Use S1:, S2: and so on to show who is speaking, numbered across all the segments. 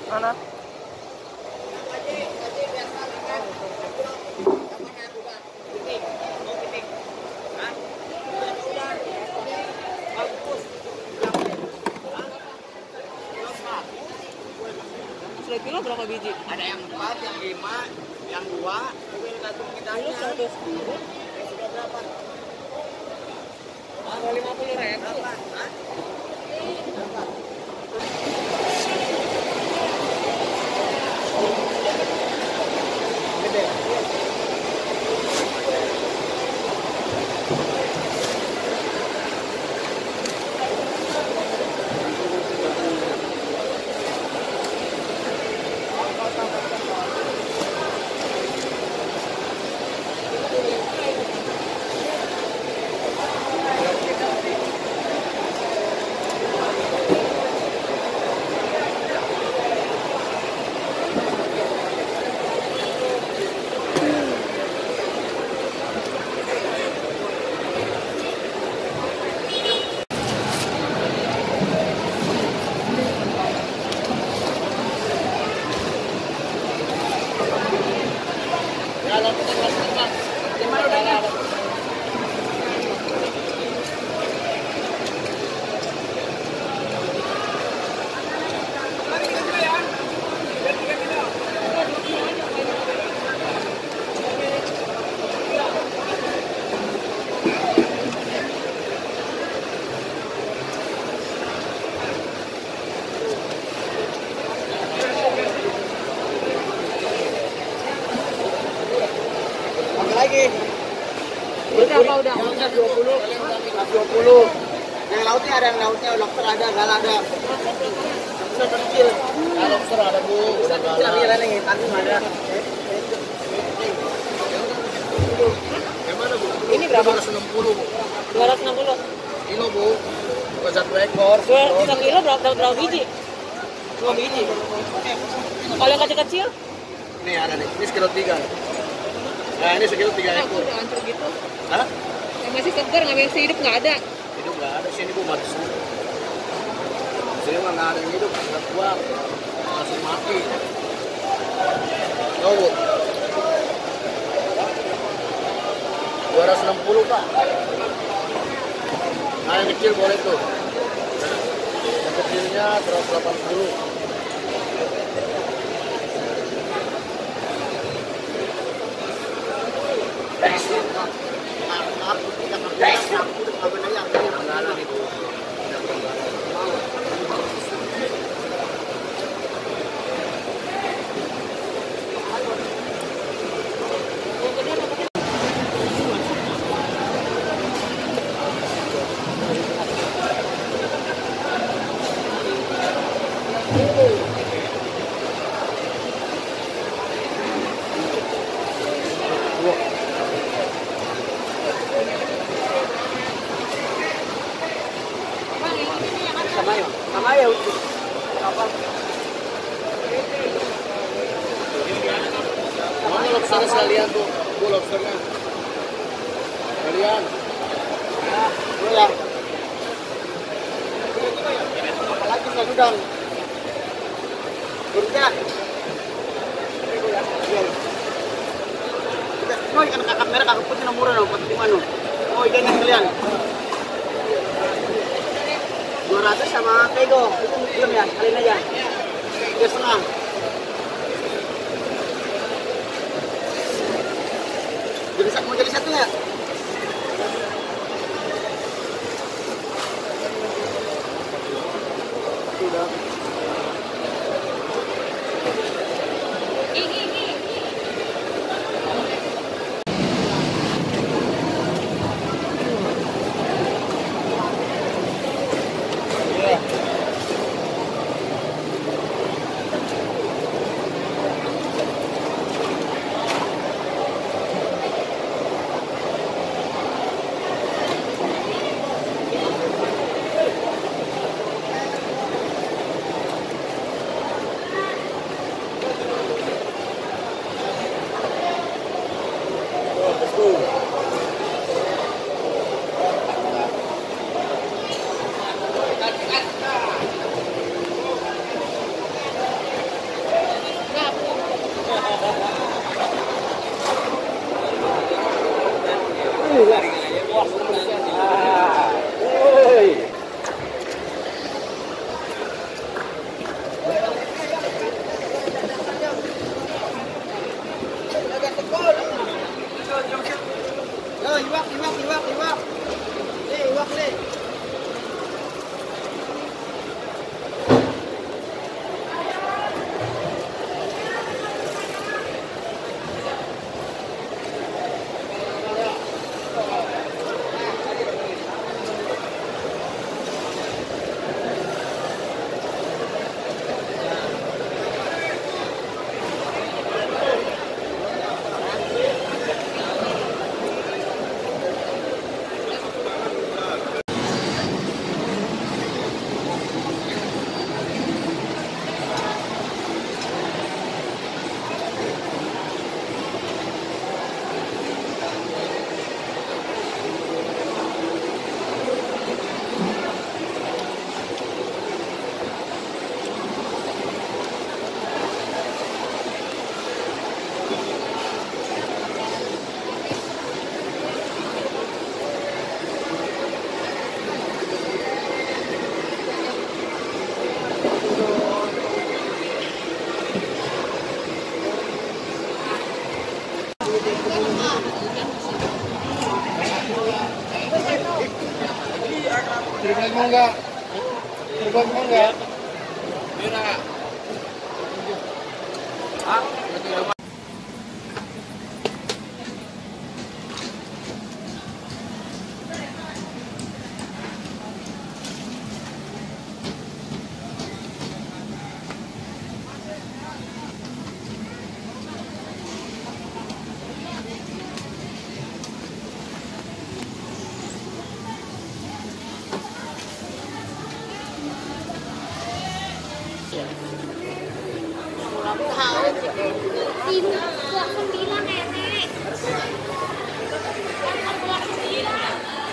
S1: Mana? Kilo berapa biji?
S2: Ada yang 4, yang 5, yang 2.
S1: Kilo 110.
S2: Sudah berapa?
S1: 50.000.
S2: Lagi.
S1: Udah apa udah?
S2: 20. Yang lautnya ada, yang lautnya lobster ada, gala ada. Lobster kecil. Nah, lobster ada Bu, udah gala. Kecil nih, tanggung ada. Yang mana Bu?
S1: Ini berapa?
S2: 260 Bu.
S1: 260.
S2: Kilo Bu. Bukan 1 ekor.
S1: 1 kilo berapa biji? 2 biji. Kalau yang kecil-kecil?
S2: Nih ada nih, ini sekilo 3. Nah ini sekilo 3 ekor.
S1: Udah hancur gitu.
S2: Hah?
S1: Yang masih segar, nggak masih hidup nggak ada.
S2: Hidup nggak ada, sini Bu mati semua. Sini mah nggak ada yang hidup, nggak kuat, langsung mati. Tahu Bu? 260 Pak. Nah yang kecil boleh tuh. Yang kecilnya 180. Sama ya kapal. Mana lobsternya sekalian tuh? Bu lobsternya. Sekalian. Nah, bu ya. Apalagi nggak udang. Burka. Oh, ikan kakap merah, kakap putih nomor berapa? 45 no. Oh, ikannya sekalian. 200 sama pego. Itu belum ya, kalian aja. 3,5. Mau jadi satu ya? Sudah. Terbang enggak?
S3: Kelas 9 nenek. Kelas 9.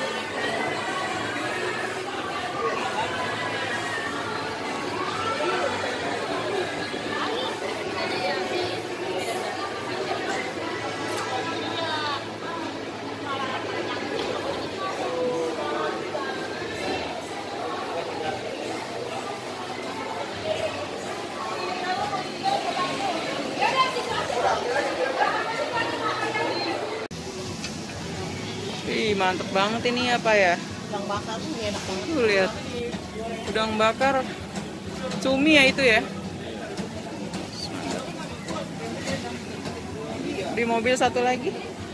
S1: Ih, mantep banget ini apa ya?
S2: Udang bakar tuh enak banget.
S1: Tuh lihat. Udang bakar cumi ya itu ya. Mantap. Di mobil satu lagi.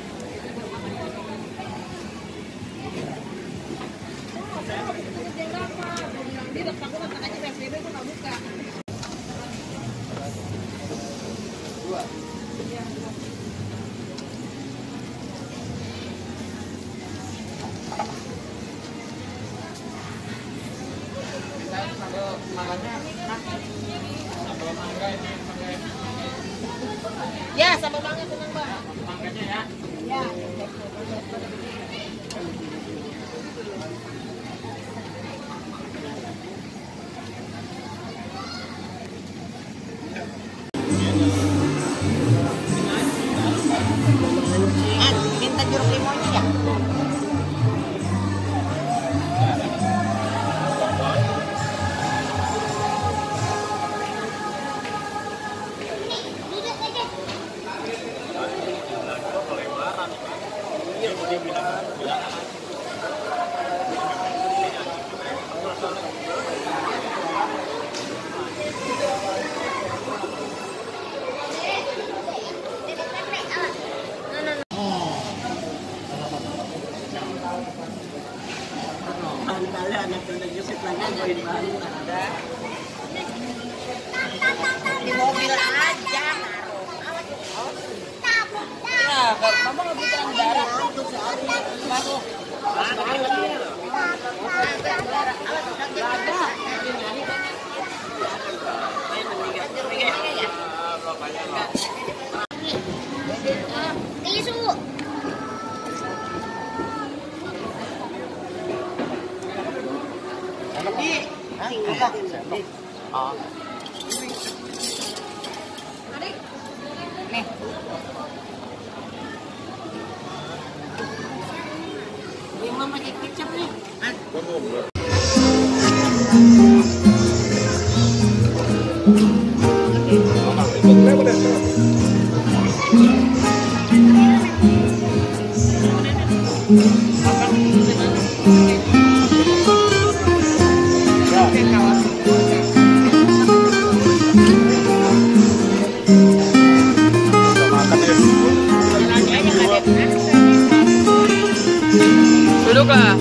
S2: Ya, sama banget tenang, Mbak.
S4: Mangganya ya.
S2: Ya. Minta jeruk limonnya ya? Di mobil aja.
S1: Ya, mama nggak bisa darah. Masuk.
S3: Tisu.
S1: Nih.
S2: Ini mama pakai kecap nih.
S1: Duduklah.